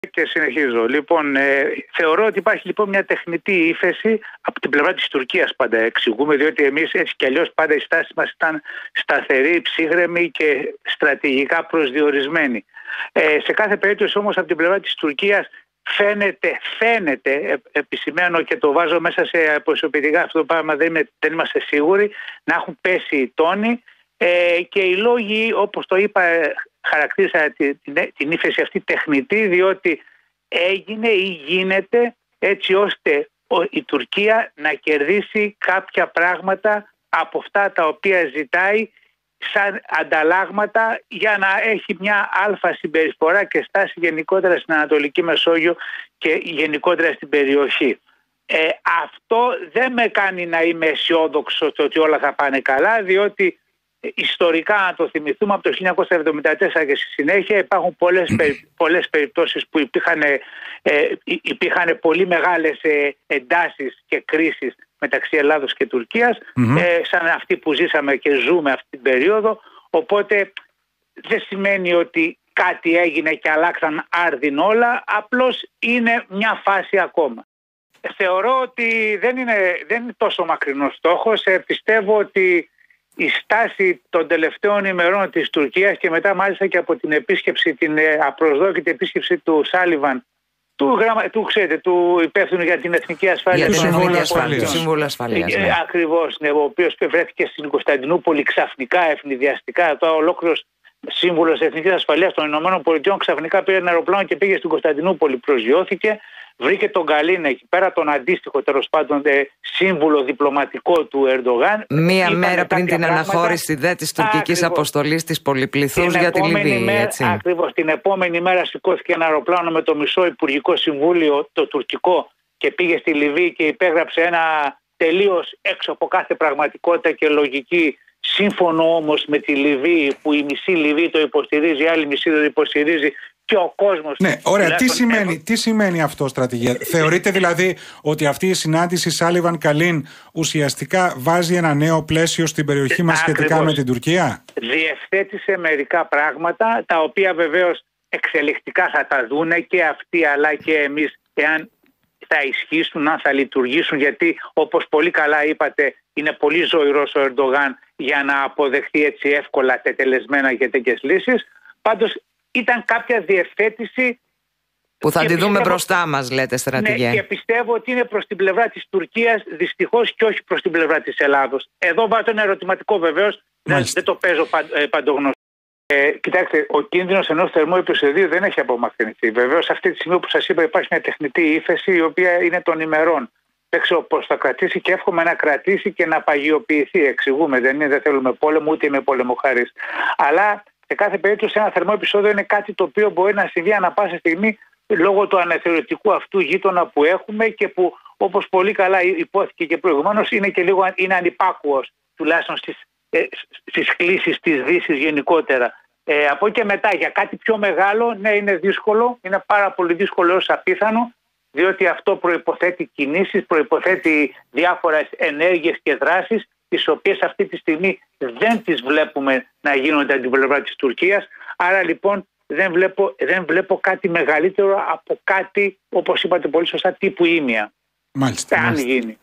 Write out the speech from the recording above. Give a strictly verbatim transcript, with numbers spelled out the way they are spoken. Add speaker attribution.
Speaker 1: Και συνεχίζω. Λοιπόν, ε, θεωρώ ότι υπάρχει λοιπόν μια τεχνητή ύφεση από την πλευρά της Τουρκίας, πάντα εξηγούμε, διότι εμείς έτσι κι αλλιώς πάντα η στάση μας ήταν σταθερή, ψύχρεμη και στρατηγικά προσδιορισμένη. Ε, σε κάθε περίπτωση όμως από την πλευρά της Τουρκίας φαίνεται, φαίνεται, ε, επισημαίνω και το βάζω μέσα σε προσωπικά αυτό το πράγμα, δεν, είμαι, δεν είμαστε σίγουροι, να έχουν πέσει οι τόνοι ε, και οι λόγοι, όπως το είπα, χαρακτήρισα την, την ύφεση αυτή τεχνητή, διότι έγινε ή γίνεται έτσι ώστε η Τουρκία να κερδίσει κάποια πράγματα από αυτά τα οποία ζητάει σαν ανταλλάγματα για να έχει μια αλφα συμπεριφορά και στάση γενικότερα στην Ανατολική Μεσόγειο και γενικότερα στην περιοχή. Ε, αυτό δεν με κάνει να είμαι αισιόδοξο ότι όλα θα πάνε καλά, διότι ιστορικά, αν το θυμηθούμε, από το χίλια εννιακόσια εβδομήντα τέσσερα και στη συνέχεια υπάρχουν πολλές, πολλές περιπτώσεις που υπήρχαν, ε, υπήρχαν πολύ μεγάλες ε, εντάσεις και κρίσεις μεταξύ Ελλάδος και Τουρκίας, mm-hmm. ε, σαν αυτή που ζήσαμε και ζούμε αυτή την περίοδο, οπότε δεν σημαίνει ότι κάτι έγινε και αλλάξαν άρδιν όλα, απλώς είναι μια φάση ακόμα. Θεωρώ ότι δεν είναι, δεν είναι τόσο μακρινός στόχος, ε, πιστεύω ότι η στάση των τελευταίων ημερών της Τουρκίας και μετά μάλιστα και από την επίσκεψη, την απροσδόκητη επίσκεψη του Σάλιβαν, του, γραμμα... του, ξέρετε, του υπεύθυνου για την εθνική ασφάλεια.
Speaker 2: Για την εθνική ασφάλεια. Του Συμβούλου Ασφαλείας. Ναι.
Speaker 1: Ακριβώς, ναι, ο οποίος βρέθηκε στην Κωνσταντινούπολη ξαφνικά, ευνηδιαστικά. Τώρα ολόκληρος σύμβουλος εθνικής ασφαλείας των Ηνωμένων Πολιτειών ξαφνικά πήρε ένα αεροπλάνο και πήγε στην Κωνσταντινούπολη, προσγειώθηκε. Βρήκε τον Καλίν εκεί πέρα, τον αντίστοιχο τέλος πάντων σύμβουλο διπλωματικό του Ερντογάν.
Speaker 2: Μία μέρα πριν την πράγματα... αναχώρηση δε της τουρκικής αποστολής της πολυπληθούς για τη Λιβύη.
Speaker 1: Ακριβώς. Την επόμενη μέρα σηκώθηκε ένα αεροπλάνο με το μισό Υπουργικό Συμβούλιο, το τουρκικό, και πήγε στη Λιβύη και υπέγραψε ένα τελείως έξω από κάθε πραγματικότητα και λογική, σύμφωνο όμως με τη Λιβύη, που η μισή Λιβύη το υποστηρίζει, η άλλη μισή το υποστηρίζει. Και ο κόσμος.
Speaker 3: Ναι, ωραία. Τι σημαίνει, τι σημαίνει αυτό, στρατηγέ? Θεωρείτε δηλαδή ότι αυτή η συνάντηση Σάλιβαν Καλίν ουσιαστικά βάζει ένα νέο πλαίσιο στην περιοχή μας σχετικά με την Τουρκία?
Speaker 1: Διευθέτησε μερικά πράγματα, τα οποία βεβαίως εξελικτικά θα τα δούνε και αυτοί αλλά και εμείς, εάν θα ισχύσουν, αν θα λειτουργήσουν, γιατί όπως πολύ καλά είπατε, είναι πολύ ζωηρός ο Ερντογάν για να αποδεχθεί έτσι εύκολα τετελεσμένα και τέτοιες λύσεις. Πάντως ήταν κάποια διευθέτηση
Speaker 2: που θα τη πιστεύω... δούμε μπροστά μας, λέτε, στρατηγέ.
Speaker 1: Ναι, και πιστεύω ότι είναι προς την πλευρά της Τουρκίας, δυστυχώς, και όχι προς την πλευρά της Ελλάδος. Εδώ βάζω ένα ερωτηματικό, βεβαίως, δεν, δεν το παίζω παντογνώστο. Ε, κοιτάξτε, ο κίνδυνος ενός θερμού επεισοδίου δεν έχει απομακρυνθεί. Βεβαίως, αυτή τη στιγμή που σας είπα, υπάρχει μια τεχνητή ύφεση, η οποία είναι των ημερών. Δεν ξέρω πώς θα κρατήσει και εύχομαι να κρατήσει και να παγιοποιηθεί. Εξηγούμε, δεν είναι, δεν θέλουμε πόλεμο, ούτε είμαι πολεμοχάρης. Αλλά σε κάθε περίπτωση, ένα θερμό επεισόδιο είναι κάτι το οποίο μπορεί να συμβεί ανά πάσα στιγμή λόγω του αναθεωρητικού αυτού γείτονα που έχουμε και που, όπως πολύ καλά υπόθηκε και προηγουμένως, είναι και λίγο είναι ανυπάκουος, τουλάχιστον στις, ε, στις κλίσεις της Δύσης γενικότερα. Ε, από εκεί και μετά, για κάτι πιο μεγάλο, ναι, είναι δύσκολο, είναι πάρα πολύ δύσκολο έως απίθανο, διότι αυτό προϋποθέτει κινήσεις, προϋποθέτει διάφορες ενέργειες και δράσεις, τις οποίες αυτή τη στιγμή δεν τις βλέπουμε να γίνονται από την πλευρά της Τουρκίας. Άρα λοιπόν δεν βλέπω, δεν βλέπω κάτι μεγαλύτερο από κάτι, όπως είπατε πολύ σωστά, τύπου ήμια.
Speaker 3: Μάλιστα.
Speaker 1: Αν
Speaker 3: μάλιστα.
Speaker 1: γίνει.